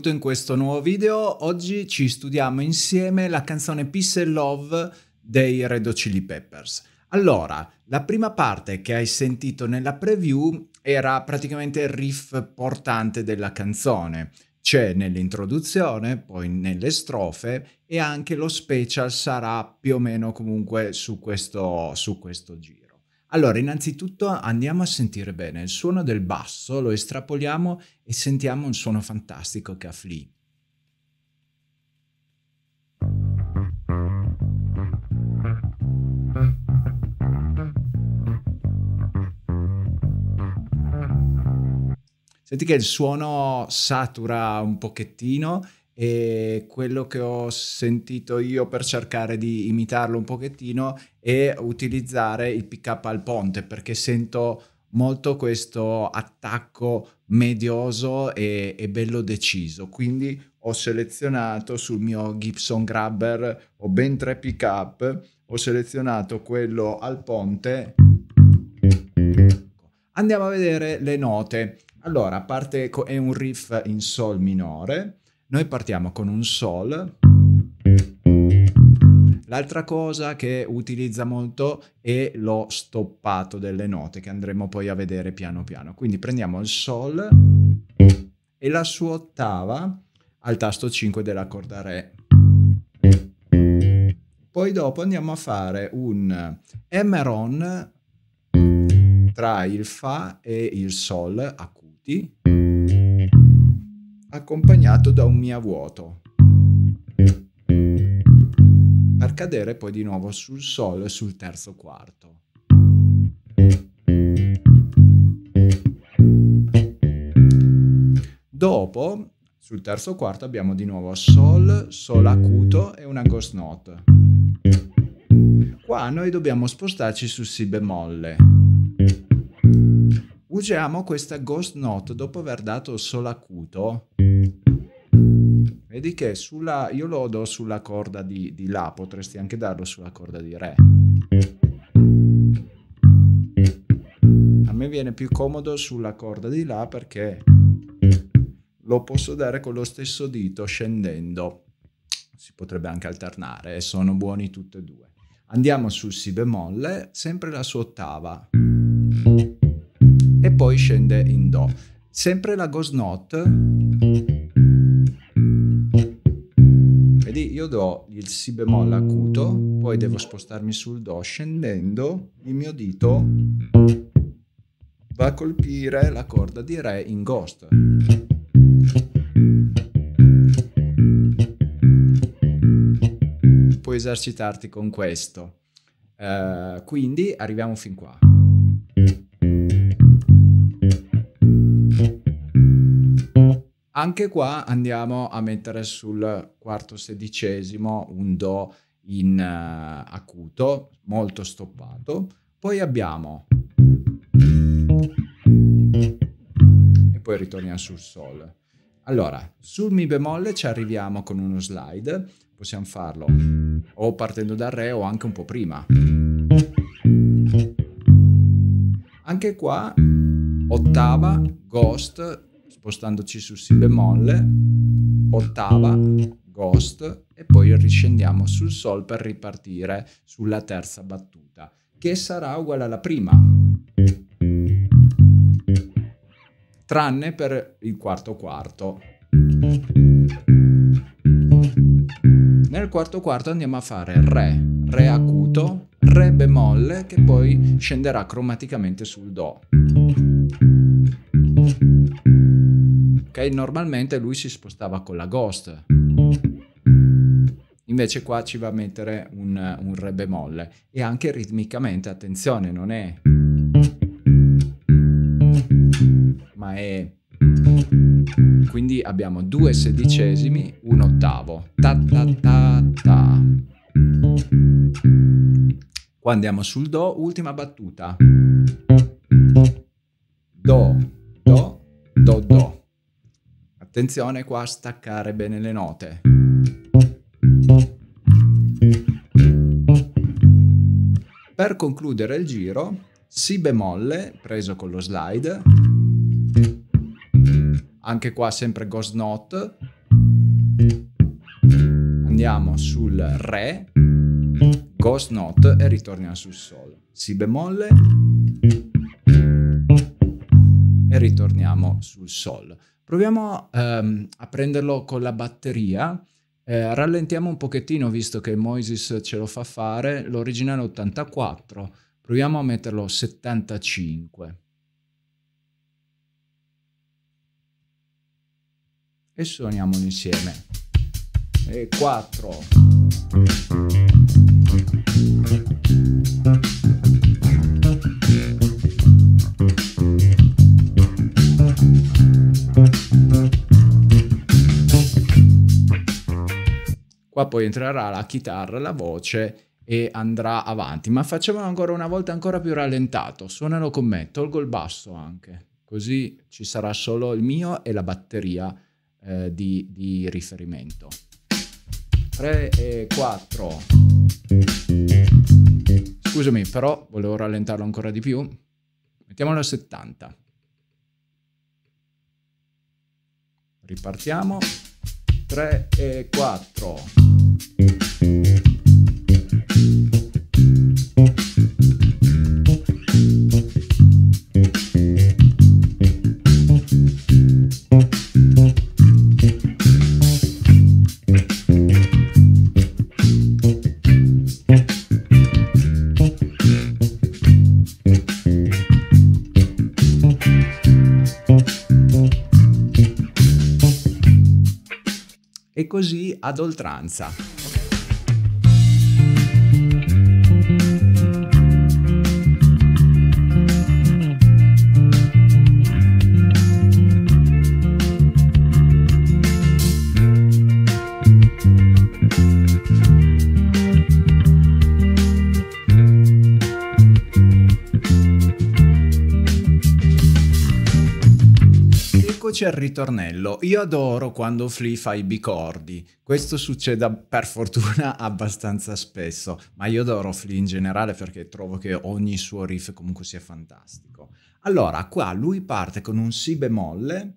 benvenuto in questo nuovo video. Oggi ci studiamo insieme la canzone Peace and Love dei Red Hot Chili Peppers. Allora, la prima parte che hai sentito nella preview era praticamente il riff portante della canzone. C'è nell'introduzione, poi nelle strofe e anche lo special sarà più o meno comunque su questo giro. Allora, innanzitutto andiamo a sentire bene il suono del basso, lo estrapoliamo e sentiamo un suono fantastico che ha Flea. Senti che il suono satura un pochettino e quello che ho sentito io per cercare di imitarlo un pochettino è utilizzare il pick up al ponte, perché sento molto questo attacco medioso e bello deciso. Quindi ho selezionato sul mio Gibson Grabber, ho ben 3 pick up, ho selezionato quello al ponte. Andiamo a vedere le note. Allora, a parte è un riff in sol minore, noi partiamo con un sol. L'altra cosa che utilizza molto è lo stoppato delle note, che andremo poi a vedere piano piano. Quindi prendiamo il sol e la sua ottava al tasto 5 della corda re. Poi dopo andiamo a fare un hammer-on tra il fa e il sol acuti, accompagnato da un mi vuoto, per cadere poi di nuovo sul sol e sul terzo quarto. Dopo, sul terzo quarto abbiamo di nuovo sol, sol acuto e una ghost note. Qua noi dobbiamo spostarci su si bemolle. Usiamo questa ghost note dopo aver dato il sol acuto. Vedi che io lo do sulla corda di la, potresti anche darlo sulla corda di re. A me viene più comodo sulla corda di la perché lo posso dare con lo stesso dito scendendo. Si potrebbe anche alternare e sono buoni tutti e due. Andiamo sul si bemolle, sempre la sua ottava. E poi scende in do. Sempre la ghost note. Vedi, io do il si bemolle acuto, poi devo spostarmi sul do scendendo, il mio dito va a colpire la corda di re in ghost. Puoi esercitarti con questo. Quindi arriviamo fin qua. Anche qua andiamo a mettere sul quarto sedicesimo un do in acuto, molto stoppato. Poi abbiamo e poi ritorniamo sul sol. Allora, sul mi bemolle ci arriviamo con uno slide, possiamo farlo o partendo dal re o anche un po' prima. Anche qua ottava, ghost, spostandoci su si bemolle, ottava, ghost e poi riscendiamo sul sol per ripartire sulla terza battuta, che sarà uguale alla prima, tranne per il quarto quarto. Nel quarto quarto andiamo a fare re acuto, re bemolle, che poi scenderà cromaticamente sul do. Ok, normalmente lui si spostava con la ghost, invece qua ci va a mettere un re bemolle e anche ritmicamente, attenzione, non è, ma è, quindi abbiamo 2 sedicesimi, un ottavo, ta ta ta ta. Qua andiamo sul do, ultima battuta, do, do, do, do. Attenzione qua a staccare bene le note. Per concludere il giro, si bemolle preso con lo slide, anche qua sempre ghost note, Andiamo sul Re, ghost note e ritorniamo sul Sol. Si bemolle e ritorniamo sul Sol. Proviamo a prenderlo con la batteria. Rallentiamo un pochettino visto che Moises ce lo fa fare. L'originale 84. Proviamo a metterlo 75. E suoniamo insieme. E 4. Qua poi entrerà la chitarra, la voce e andrà avanti. Ma facciamolo ancora una volta ancora più rallentato. Suonalo con me, tolgo il basso anche. Così ci sarà solo il mio e la batteria di riferimento. 3 e 4. Scusami, però volevo rallentarlo ancora di più. Mettiamolo a 70. Ripartiamo. 3 e 4. E così ad oltranza. Eccoci al ritornello. Io adoro quando Flea fa i bicordi. Questo succede per fortuna abbastanza spesso, ma io adoro Flea in generale perché trovo che ogni suo riff comunque sia fantastico. Allora, qua lui parte con un Si bemolle.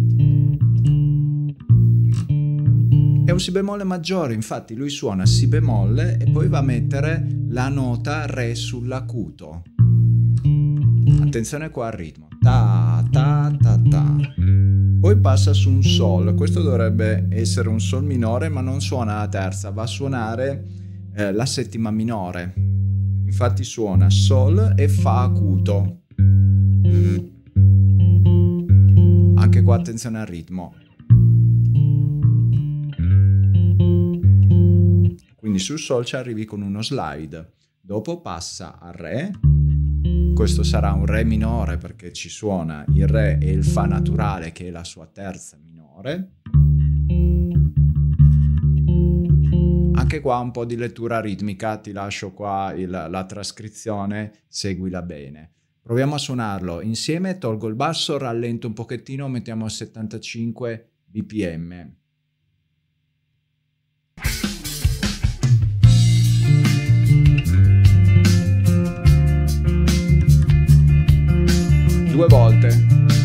È un Si bemolle maggiore, infatti lui suona Si bemolle e poi va a mettere la nota Re sull'acuto. Attenzione qua al ritmo. Ta ta ta ta. Poi passa su un Sol. Questo dovrebbe essere un Sol minore, ma non suona la terza, va a suonare la settima minore. Infatti suona Sol e Fa acuto. Anche qua attenzione al ritmo. Quindi sul Sol ci arrivi con uno slide. Dopo passa al Re. Questo sarà un Re minore perché ci suona il Re e il Fa naturale che è la sua terza minore. Anche qua un po' di lettura ritmica, ti lascio qua la trascrizione, seguila bene. Proviamo a suonarlo insieme, tolgo il basso, rallento un pochettino, mettiamo a 75 bpm. Due volte.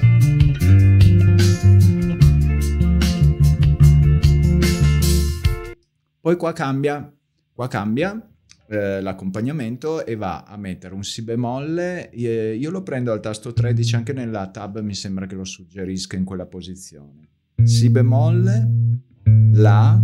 Poi qua cambia l'accompagnamento e va a mettere un Si bemolle. Io lo prendo al tasto 13, anche nella tab mi sembra che lo suggerisca in quella posizione. Si bemolle, La,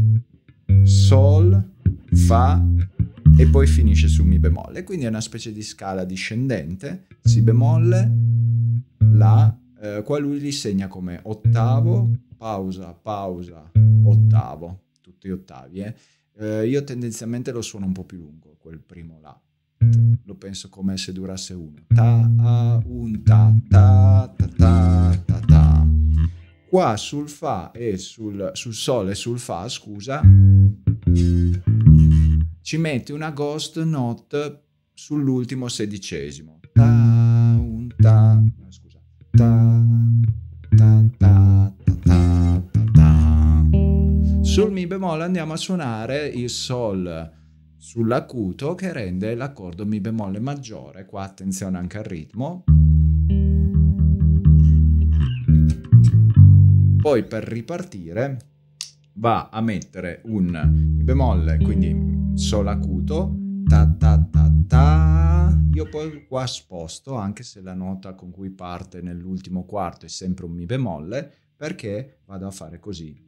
Sol, Fa e poi finisce su Mi bemolle. Quindi è una specie di scala discendente. Si bemolle, La, qua lui li segna come ottavo, pausa, pausa, ottavo, tutti ottavi. Io tendenzialmente lo suono un po' più lungo, quel primo La. Lo penso come se durasse uno. Ta, a, un, ta, ta, ta, ta, ta, ta. Qua sul Fa e sul Sol e sul Fa, scusa, ci metti una ghost note sull'ultimo sedicesimo. Ta, un, ta, scusa. Ta, ta, ta, ta, ta, ta, ta. Sul Mi bemolle andiamo a suonare il Sol sull'acuto che rende l'accordo Mi bemolle maggiore. Qua attenzione anche al ritmo. Poi per ripartire va a mettere un mi bemolle, quindi sol acuto, ta ta ta ta. Io poi qua sposto, anche se la nota con cui parte nell'ultimo quarto è sempre un mi bemolle, perché vado a fare così.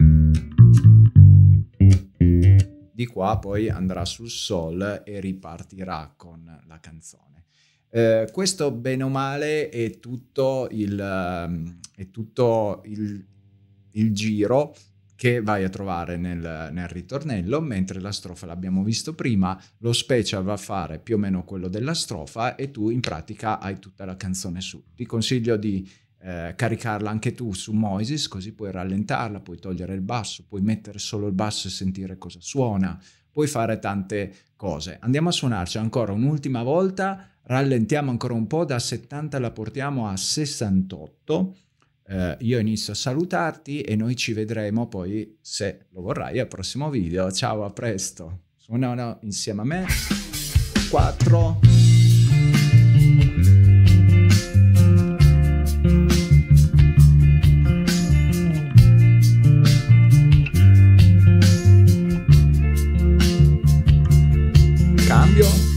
Di qua poi andrà sul sol e ripartirà con la canzone. Questo bene o male è tutto il giro che vai a trovare nel ritornello, mentre la strofa l'abbiamo visto prima, lo special va a fare più o meno quello della strofa e tu in pratica hai tutta la canzone su. Ti consiglio di caricarla anche tu su Moises, così puoi rallentarla, puoi togliere il basso, puoi mettere solo il basso e sentire cosa suona, puoi fare tante cose. Andiamo a suonarci ancora un'ultima volta, rallentiamo ancora un po', da 70 la portiamo a 68. Io inizio a salutarti e noi ci vedremo poi, se lo vorrai, al prossimo video. Ciao, a presto. Suonano insieme a me. 4. Cambio.